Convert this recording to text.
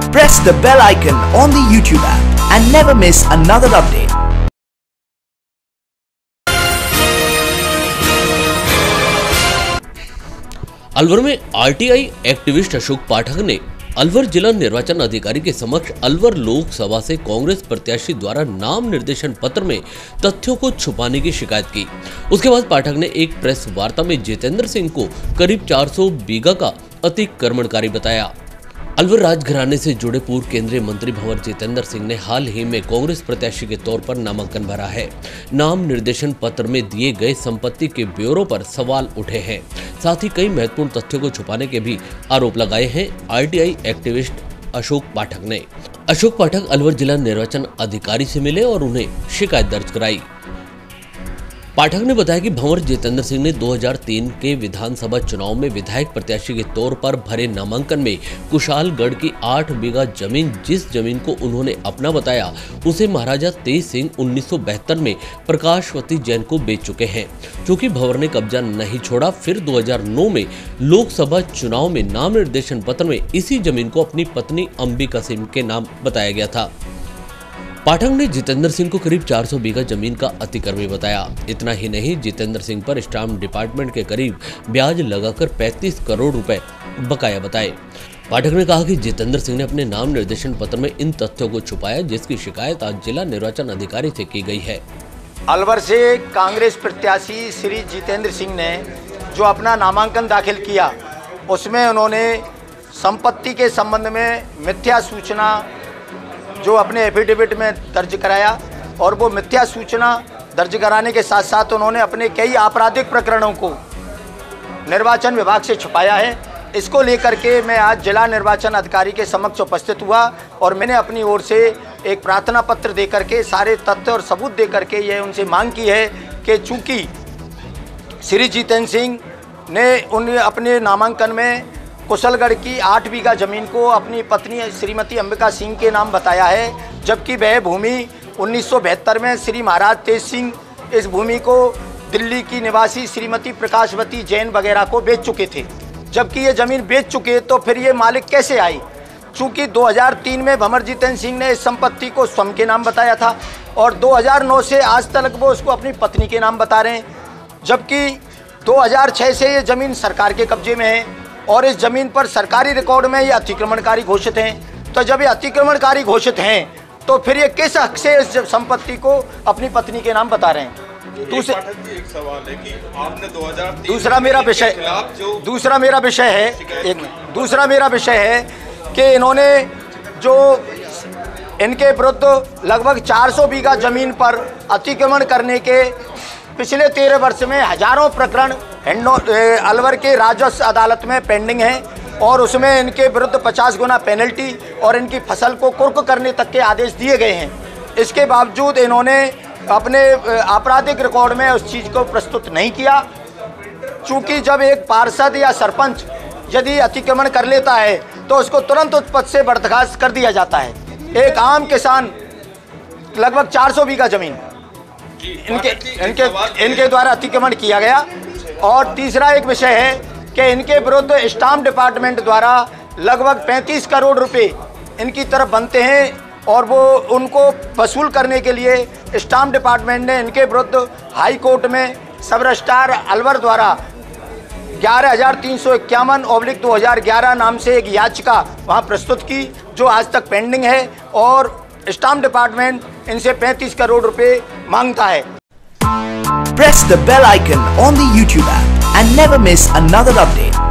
Press the bell icon on the YouTube app and never miss another update. Alwar में RTI activist Ashok पाठक ने अलवर जिला निर्वाचन अधिकारी के समक्ष अलवर लोकसभा से कांग्रेस प्रत्याशी द्वारा नाम निर्देशन पत्र में तथ्यों को छुपाने की शिकायत की। उसके बाद पाठक ने एक प्रेस वार्ता में जितेंद्र सिंह को करीब 400 बीघा का अतिक्रमणकारी बताया। अलवर राजघराने से जुड़े पूर्व केंद्रीय मंत्री भंवर जितेंद्र सिंह ने हाल ही में कांग्रेस प्रत्याशी के तौर पर नामांकन भरा है। नाम निर्देशन पत्र में दिए गए संपत्ति के ब्यौरों पर सवाल उठे हैं। साथ ही कई महत्वपूर्ण तथ्यों को छुपाने के भी आरोप लगाए हैं आरटीआई एक्टिविस्ट अशोक पाठक ने। अशोक पाठक अलवर जिला निर्वाचन अधिकारी से मिले और उन्हें शिकायत दर्ज कराई। पाठक ने बताया कि भंवर जितेंद्र सिंह ने 2003 के विधानसभा चुनाव में विधायक प्रत्याशी के तौर पर भरे नामांकन में कुशालगढ़ की 8 बीघा जमीन, जिस जमीन को उन्होंने अपना बताया, उसे महाराजा तेज सिंह 1972 में प्रकाशवती जैन को बेच चुके हैं। चूंकि भंवर ने कब्जा नहीं छोड़ा, फिर 2009 में लोकसभा चुनाव में नाम निर्देशन पत्र में इसी जमीन को अपनी पत्नी अंबिका सिंह के नाम बताया गया था। पाठक ने जितेंद्र सिंह को करीब 400 बीघा जमीन का अतिक्रमी बताया। इतना ही नहीं, जितेंद्र सिंह पर स्टाम्प डिपार्टमेंट के करीब ब्याज लगाकर 35 करोड़ रुपए बकाया बताए। पाठक ने कहा कि जितेंद्र सिंह ने अपने नाम निर्देशन पत्र में इन तथ्यों को छुपाया, जिसकी शिकायत आज जिला निर्वाचन अधिकारी से की गई है। अलवर से कांग्रेस प्रत्याशी श्री जितेंद्र सिंह ने जो अपना नामांकन दाखिल किया, उसमें उन्होंने संपत्ति के संबंध में मिथ्या सूचना जो अपने एफिडेविट में दर्ज कराया, और वो मिथ्या सूचना दर्ज कराने के साथ साथ उन्होंने अपने कई आपराधिक प्रकरणों को निर्वाचन विभाग से छुपाया है। इसको लेकर के मैं आज जिला निर्वाचन अधिकारी के समक्ष उपस्थित हुआ और मैंने अपनी ओर से एक प्रार्थना पत्र देकर के सारे तथ्य और सबूत देकर के ये उनसे मांग की है कि चूँकि श्री जितेंद्र सिंह ने अपने नामांकन में कुशलगढ़ की 8 बीघा ज़मीन को अपनी पत्नी श्रीमती अंबिका सिंह के नाम बताया है, जबकि वह भूमि 1972 में श्री महाराज तेज सिंह इस भूमि को दिल्ली की निवासी श्रीमती प्रकाशवती जैन वगैरह को बेच चुके थे। जबकि ये ज़मीन बेच चुके तो फिर ये मालिक कैसे आई? चूँकि 2003 में भंवर जितेंद्र सिंह ने इस संपत्ति को स्वयं के नाम बताया था और 2009 से आज तक वो उसको अपनी पत्नी के नाम बता रहे हैं, जबकि 2006 से ये ज़मीन सरकार के कब्जे में है और इस जमीन पर सरकारी रिकॉर्ड में ये अतिक्रमणकारी घोषित हैं। तो जब ये अतिक्रमणकारी घोषित हैं तो फिर ये किस हक से इस संपत्ति को अपनी पत्नी के नाम बता रहे हैं? एक सवाल है कि आपने 2003 दूसरा मेरा विषय है कि इन्होंने जो इनके विरुद्ध लगभग 400 बीघा जमीन पर अतिक्रमण करने के पिछले 13 वर्ष में हजारों प्रकरण अलवर के राजस्व अदालत में पेंडिंग हैं और उसमें इनके विरुद्ध 50 गुना पेनल्टी और इनकी फसल को कुर्क करने तक के आदेश दिए गए हैं। इसके बावजूद इन्होंने अपने आपराधिक रिकॉर्ड में उस चीज़ को प्रस्तुत नहीं किया। चूँकि जब एक पार्षद या सरपंच यदि अतिक्रमण कर लेता है तो उसको तुरंत उस पद से बर्खास्त कर दिया जाता है। एक आम किसान लगभग 400 बीघा ज़मीन इनके द्वारा अतिक्रमण किया गया। और तीसरा एक विषय है कि इनके विरुद्ध स्टाम्प डिपार्टमेंट द्वारा लगभग 35 करोड़ रुपए इनकी तरफ बनते हैं और वो उनको वसूल करने के लिए स्टाम्प डिपार्टमेंट ने इनके विरुद्ध हाई कोर्ट में सब रजिस्ट्रार अलवर द्वारा 11,351/2011 नाम से एक याचिका वहाँ प्रस्तुत की, जो आज तक पेंडिंग है और स्टाम्प डिपार्टमेंट इनसे 35 करोड़ रुपए मांगता है। Press the bell icon on the YouTube app and never miss another update.